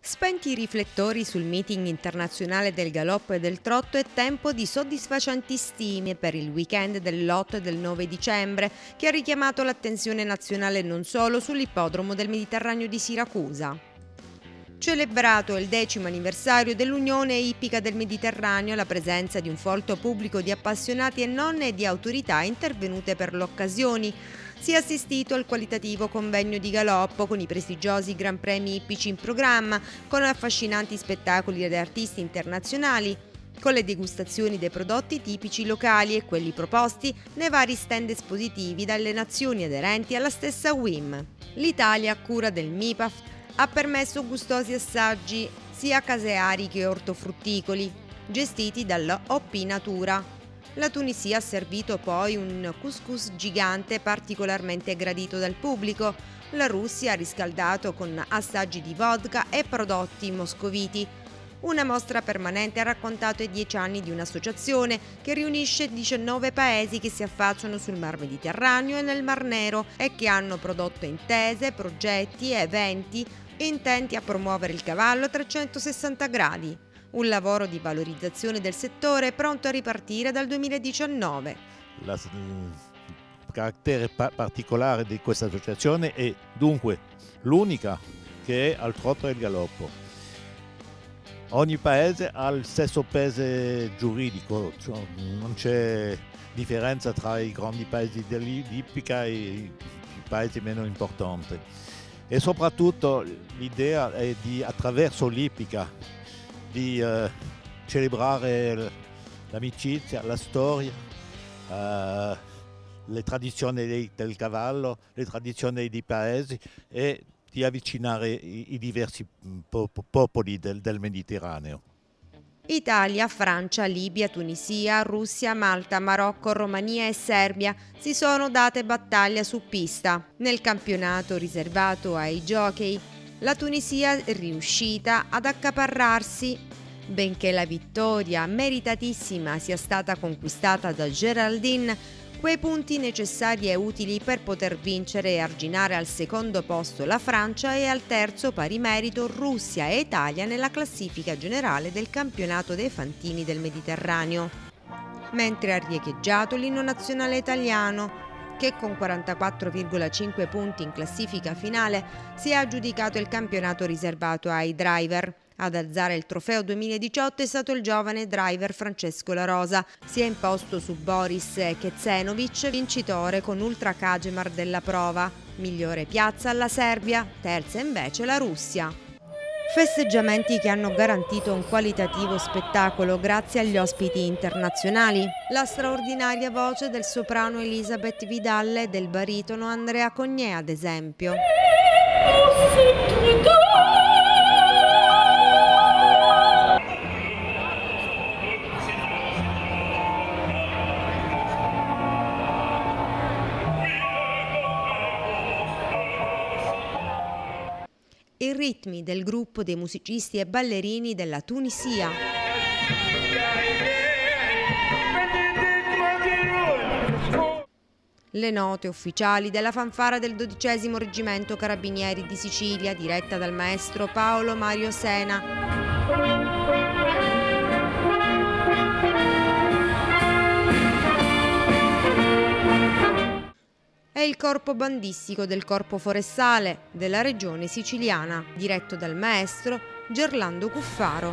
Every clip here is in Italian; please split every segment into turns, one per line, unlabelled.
Spenti i riflettori sul meeting internazionale del galoppo e del trotto, è tempo di soddisfacenti stime per il weekend dell'8 e del 9 dicembre, che ha richiamato l'attenzione nazionale non solo sull'ippodromo del Mediterraneo di Siracusa. Celebrato il 10° anniversario dell'Unione Ippica del Mediterraneo, la presenza di un folto pubblico di appassionati e non e di autorità intervenute per l'occasione. Si è assistito al qualitativo convegno di galoppo con i prestigiosi Gran Premi ippici in programma, con affascinanti spettacoli ed artisti internazionali, con le degustazioni dei prodotti tipici locali e quelli proposti nei vari stand espositivi dalle nazioni aderenti alla stessa WIM. L'Italia, a cura del MIPAF, ha permesso gustosi assaggi sia caseari che ortofrutticoli, gestiti dalla OP Natura. La Tunisia ha servito poi un couscous gigante particolarmente gradito dal pubblico. La Russia ha riscaldato con assaggi di vodka e prodotti moscoviti. Una mostra permanente ha raccontato i 10 anni di un'associazione che riunisce 19 paesi che si affacciano sul Mar Mediterraneo e nel Mar Nero e che hanno prodotto intese, progetti e eventi intenti a promuovere il cavallo a 360 gradi. Un lavoro di valorizzazione del settore pronto a ripartire dal 2019.
Il carattere particolare di questa associazione è dunque l'unica che è al trotto e al galoppo. Ogni paese ha il stesso peso giuridico, cioè non c'è differenza tra i grandi paesi dell'ippica e i paesi meno importanti. E soprattutto l'idea è di, attraverso l'ippica, di celebrare l'amicizia, la storia, le tradizioni del cavallo, le tradizioni dei paesi e di avvicinare i diversi popoli del Mediterraneo.
Italia, Francia, Libia, Tunisia, Russia, Malta, Marocco, Romania e Serbia si sono date battaglia su pista. Nel campionato riservato ai jockey, la Tunisia è riuscita ad accaparrarsi, benché la vittoria meritatissima sia stata conquistata da Geraldine, quei punti necessari e utili per poter vincere e arginare al secondo posto la Francia e al terzo pari merito Russia e Italia nella classifica generale del campionato dei fantini del Mediterraneo. Mentre ha riecheggiato l'inno nazionale italiano, che con 44,5 punti in classifica finale si è aggiudicato il campionato riservato ai driver. Ad alzare il trofeo 2018 è stato il giovane driver Francesco La Rosa. Si è imposto su Boris Kecenovic, vincitore con Ultra Kajemar della prova. Migliore piazza alla Serbia, terza invece la Russia. Festeggiamenti che hanno garantito un qualitativo spettacolo grazie agli ospiti internazionali. La straordinaria voce del soprano Elisabeth Vidal e del baritono Andrea Cognè, ad esempio. I ritmi del gruppo dei musicisti e ballerini della Tunisia. Le note ufficiali della fanfara del 12° Reggimento Carabinieri di Sicilia, diretta dal maestro Paolo Mario Sena. È il corpo bandistico del Corpo Forestale della regione siciliana, diretto dal maestro Gerlando Cuffaro.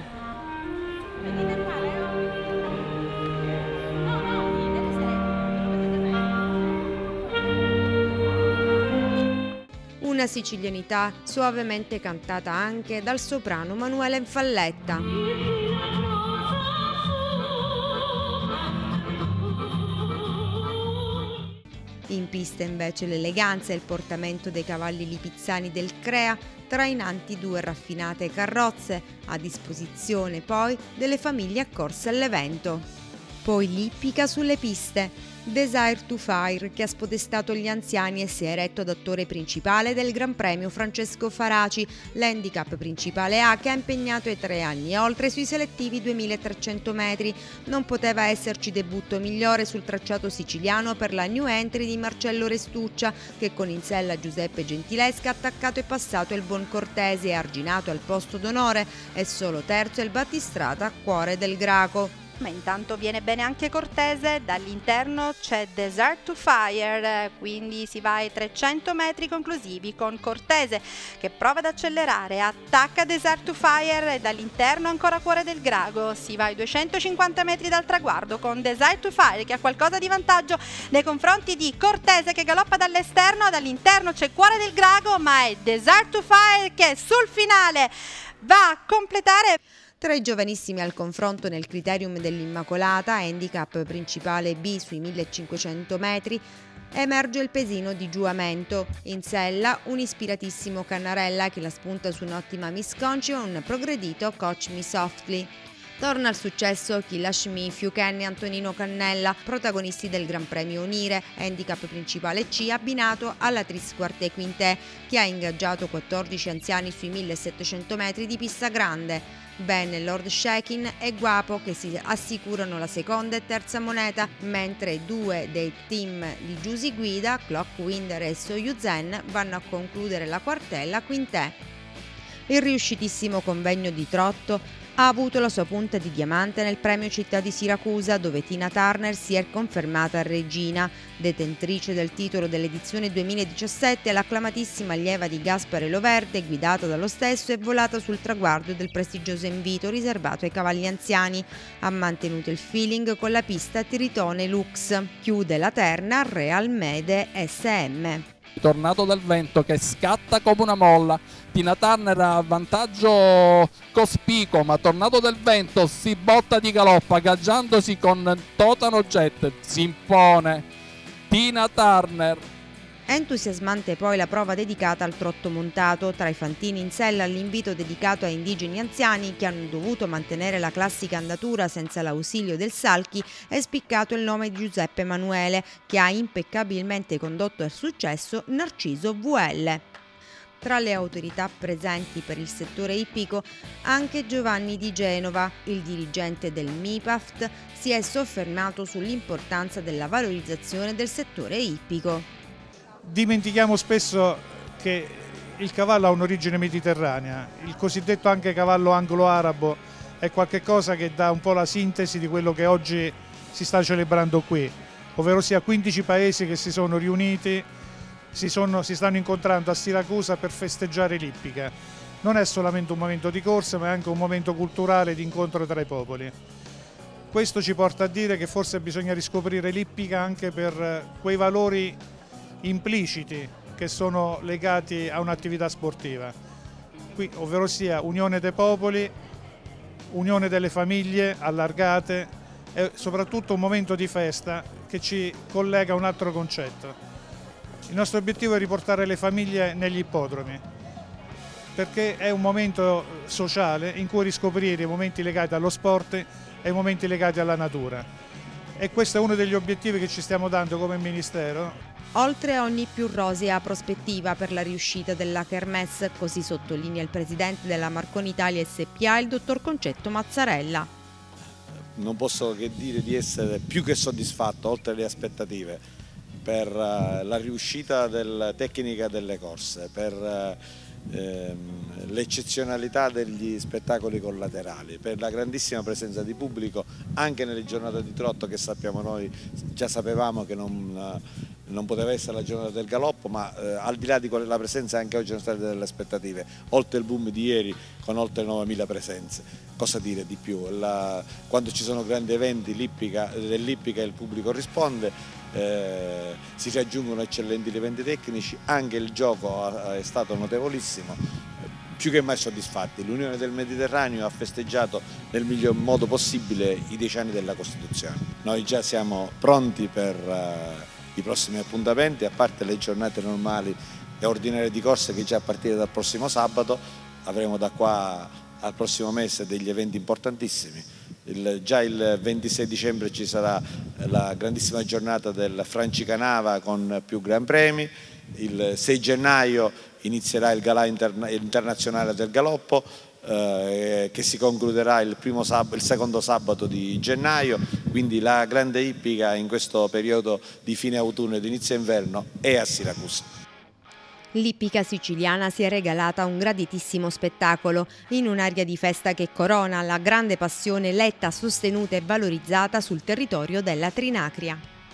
Una sicilianità suavemente cantata anche dal soprano Manuela Infalletta. In pista invece l'eleganza e il portamento dei cavalli lipizzani del Crea, trainanti 2 raffinate carrozze, a disposizione poi delle famiglie accorse all'evento. Poi l'ippica sulle piste. Desire to Fire, che ha spodestato gli anziani e si è eretto ad attore principale del Gran Premio Francesco Faraci, l'handicap principale A che ha impegnato i 3 anni e oltre sui selettivi 2300 metri. Non poteva esserci debutto migliore sul tracciato siciliano per la new entry di Marcello Restuccia, che con in sella Giuseppe Gentilesca ha attaccato e passato il buon Cortese e arginato al posto d'onore, e solo terzo il Battistrata, cuore del Graco.
Ma intanto viene bene anche Cortese, dall'interno c'è Desire to Fire, quindi si va ai 300 metri conclusivi con Cortese che prova ad accelerare, attacca Desire to Fire e dall'interno ancora Cuore del Grago, si va ai 250 metri dal traguardo con Desire to Fire che ha qualcosa di vantaggio nei confronti di Cortese che galoppa dall'esterno, dall'interno c'è Cuore del Grago ma è Desire to Fire che sul finale va a completare.
Tra i giovanissimi al confronto nel criterium dell'Immacolata, handicap principale B sui 1500 metri, emerge il pesino di Giuamento. In sella un ispiratissimo Cannarella che la spunta su un'ottima Miss Concio e un progredito Coach Me Softly. Torna al successo Kilashmi Fiuchen e Antonino Cannella, protagonisti del Gran Premio Unire, handicap principale C abbinato alla Tris Quarte Quinte, che ha ingaggiato 14 anziani sui 1700 metri di pista grande. Ben, Lord Shakin e Guapo che si assicurano la seconda e terza moneta, mentre 2 dei team di Giusy Guida, Clockwinder e Soyuzen, vanno a concludere la quartella Quintè. Il riuscitissimo convegno di trotto ha avuto la sua punta di diamante nel premio Città di Siracusa, dove Tina Turner si è confermata regina, detentrice del titolo dell'edizione 2017. L'acclamatissima allieva di Gaspare Loverde, guidata dallo stesso, è volata sul traguardo del prestigioso invito riservato ai cavalli anziani. Ha mantenuto il feeling con la pista Tiritone Lux. Chiude la terna Real Mede SM.
Tornato dal vento che scatta come una molla, Tina Turner ha vantaggio cospicuo, ma Tornato del vento si botta di galoppo aggaggiandosi con Totano Jet, si impone Tina Turner.
Entusiasmante poi la prova dedicata al trotto montato, tra i fantini in sella all'invito dedicato a indigeni anziani che hanno dovuto mantenere la classica andatura senza l'ausilio del Salchi. È spiccato il nome di Giuseppe Emanuele, che ha impeccabilmente condotto al successo Narciso VL. Tra le autorità presenti per il settore ippico anche Giovanni di Genova, il dirigente del MIPAFT, si è soffermato sull'importanza della valorizzazione del settore ippico.
Dimentichiamo spesso che il cavallo ha un'origine mediterranea, il cosiddetto anche cavallo anglo-arabo è qualcosa che dà un po' la sintesi di quello che oggi si sta celebrando qui, ovvero sia 15 paesi che si sono riuniti, si stanno incontrando a Siracusa per festeggiare l'ippica. Non è solamente un momento di corsa, ma è anche un momento culturale di incontro tra i popoli. Questo ci porta a dire che forse bisogna riscoprire l'ippica anche per quei valori impliciti che sono legati a un'attività sportiva, qui ovvero sia unione dei popoli, unione delle famiglie allargate e soprattutto un momento di festa che ci collega a un altro concetto. Il nostro obiettivo è riportare le famiglie negli ippodromi, perché è un momento sociale in cui riscoprire i momenti legati allo sport e i momenti legati alla natura, e questo è uno degli obiettivi che ci stiamo dando come Ministero.
Oltre a ogni più rosea prospettiva per la riuscita della Kermesse, così sottolinea il presidente della Marconi Italia SPA, il dottor Concetto Mazzarella.
Non posso che dire di essere più che soddisfatto, oltre le aspettative, per la riuscita tecnica delle corse, per l'eccezionalità degli spettacoli collaterali, per la grandissima presenza di pubblico anche nelle giornate di trotto che sappiamo noi, già sapevamo che non poteva essere la giornata del galoppo, ma al di là di quella presenza anche oggi sono state delle aspettative, oltre il boom di ieri con oltre 9.000 presenze. Cosa dire di più? Quando ci sono grandi eventi dell'ippica il pubblico risponde, si raggiungono eccellenti livelli tecnici, anche il gioco è stato notevolissimo, più che mai soddisfatti. L'Unione del Mediterraneo ha festeggiato nel miglior modo possibile i 10 anni della Costituzione. Noi già siamo pronti per i prossimi appuntamenti, a parte le giornate normali e ordinarie di corsa che già a partire dal prossimo sabato avremo da qua al prossimo mese degli eventi importantissimi. Già il 26 dicembre ci sarà la grandissima giornata del Francicanava con più Gran Premi, il 6 gennaio inizierà il Galà internazionale del Galoppo, che si concluderà il secondo sabato di gennaio, quindi la grande ippica in questo periodo di fine autunno ed inizio inverno è a Siracusa.
L'ippica siciliana si è regalata un graditissimo spettacolo in un'area di festa che corona la grande passione letta, sostenuta e valorizzata sul territorio della Trinacria.